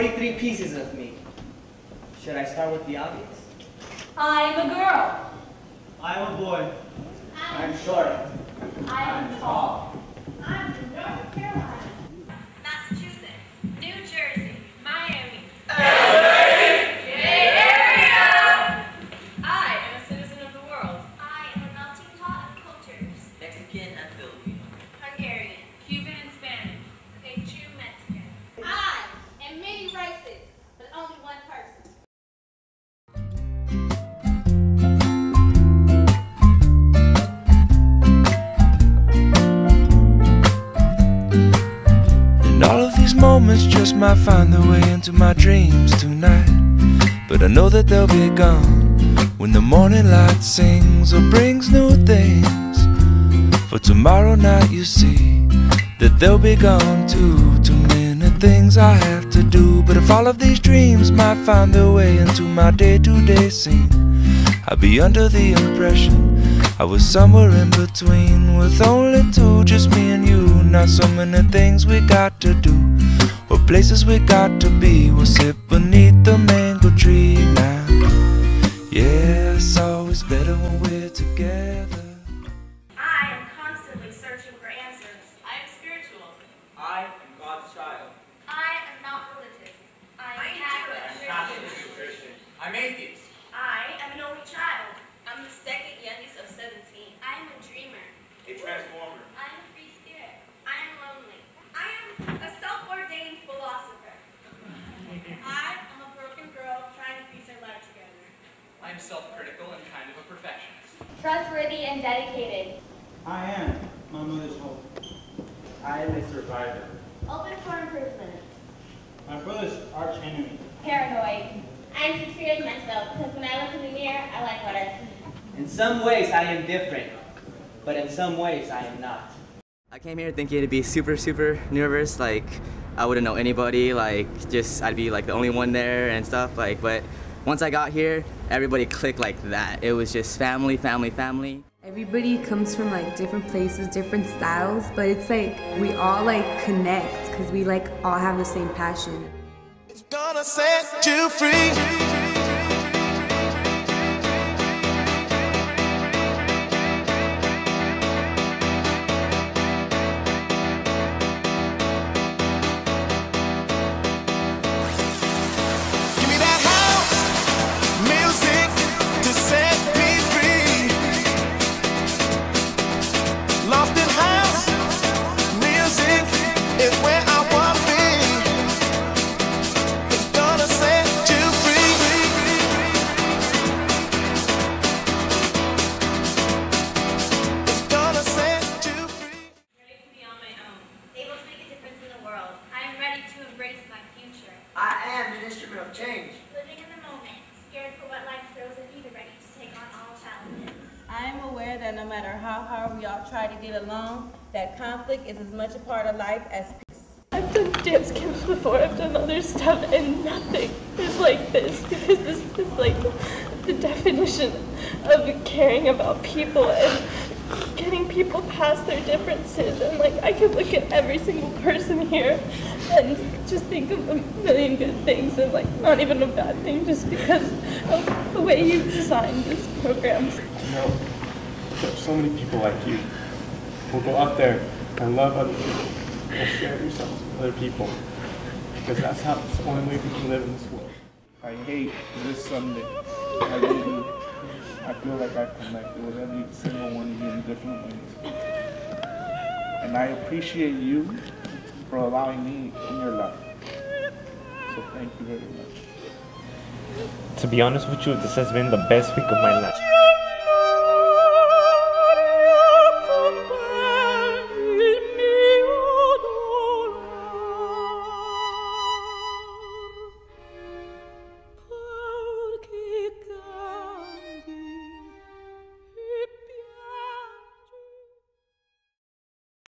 43 pieces of me. Should I start with the obvious? I'm a girl. I'm a boy. I'm short. I'm tall. I'm from North Carolina. Massachusetts, New Jersey, Miami. Bay Area! I am a citizen of the world. I am a melting pot of cultures. Mexican and Filipino. Hungarian, Cuban and Spanish. A true Mexican. I am many races, but only one person. And all of these moments just might find their way into my dreams tonight. But I know that they'll be gone when the morning light sings or brings new things. For tomorrow night you see that they'll be gone too. Too many things I have to do. But if all of these dreams might find their way into my day-to-day scene, I'd be under the impression I was somewhere in between, with only two, just me and you. Not so many things we got to do, or places we got to be. We'll sit beneath the mango tree now. Yeah, it's always better when we're together. I am constantly searching for answers. I am spiritual. I am God's child. I am not religious. I am Catholic. Christian. I'm atheist. I am an only child. I'm the second youngest of 17. I am a dreamer. A transformer. I am a free spirit. I am lonely. I am a self-ordained philosopher. I am a broken girl trying to piece her life together. I'm self-critical and kind of a perfectionist. Trustworthy and dedicated. I am my mother's hope. I am a survivor. Open for improvement. My brother's arch enemy. Paranoid. I am secure in myself because when I look in the mirror, I like what I see. In some ways I am different, but in some ways I am not. I came here thinking it'd be super nervous, like I wouldn't know anybody, like just I'd be like the only one there and stuff, like, but once I got here, everybody clicked like that. It was just family. Everybody comes from like different places, different styles, but it's like we all like connect because we like all have the same passion. It's gonna set you free. I am an instrument of change. Living in the moment, scared for what life throws at you, ready to take on all challenges. I am aware that no matter how hard we all try to get along, that conflict is as much a part of life as peace. I've done dance camps before, I've done other stuff, and nothing is like this, because this is like the definition of caring about people and getting people past their differences. And like, I could look at every single person here and just think of a million good things, and like not even a bad thing, just because of the way you designed this program. You know, there's so many people like you who go out there and love other people and share yourself with other people, because that's the only way we can live in this world. I hate this Sunday. I really do. I feel like I've connected with every single one of you in different ways. And I appreciate you for allowing me in your life. So thank you very much. To be honest with you, this has been the best week of my life.